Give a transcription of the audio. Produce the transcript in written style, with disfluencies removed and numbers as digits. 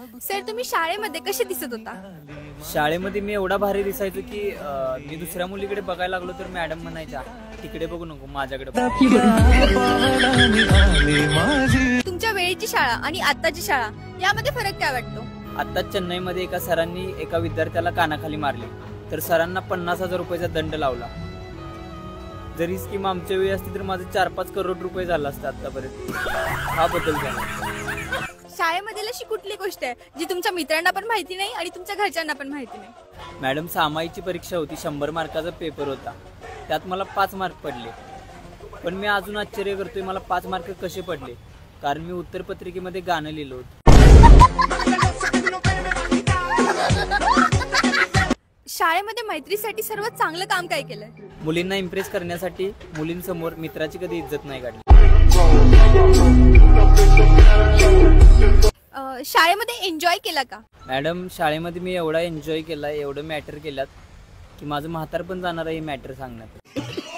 Sir तुम्ही शाळेमध्ये कसे दिसत होता? शाळेमध्ये मी एवढा भारी दिसायचो की मी दुसऱ्या मुलीकडे बघायला लागलो तर मॅडम म्हणायच्या तिकडे बघू नको माझ्याकडे बघ. तुमच्या वेळेची शाळा आणि आत्ताची शाळा यामध्ये फरक काय वाटतो? आता चेन्नईमध्ये एका सरांनी एका विद्यार्थ्याला कानाखाली मारले तर सरांना 50,000 रुपयाचा दंड लावला. जर ही स्कीम आमच्या वेळी असती तर माझे 4-5 करोड रुपये झाला असता आतापर्यंत. हा बदल झाला. शाळेमधील अशी कुठली गोष्ट आहे जी तुमच्या मित्रांना पण माहिती नाही आणि तुमच्या घरच्यांना पण माहिती नाही? मॅडम सामाईची परीक्षा होती, 100 मार्काचा पेपर होता. त्यात मला 5 मार्क पडले. पण मी अजून आश्चर्य करतोय मला 5 मार्क कसे पडले, कारण मी उत्तरपत्रिकेमध्ये गाणं लिहिलं होतं. शाळेमध्ये मैत्रीसाठी सर्वात चांगलं काम काय केलंय? मुलींना इम्प्रेस करण्यासाठी मुलींसमोर मित्राची कधी इज्जत नाही काढली. शाळेमध्ये एन्जॉय केला का? मॅडम शाळेमध्ये मी एवढा एन्जॉय केला, एवढं मॅटर केलात की माझं म्हातार पण जाणार आहे हे मॅटर सांगण्यात.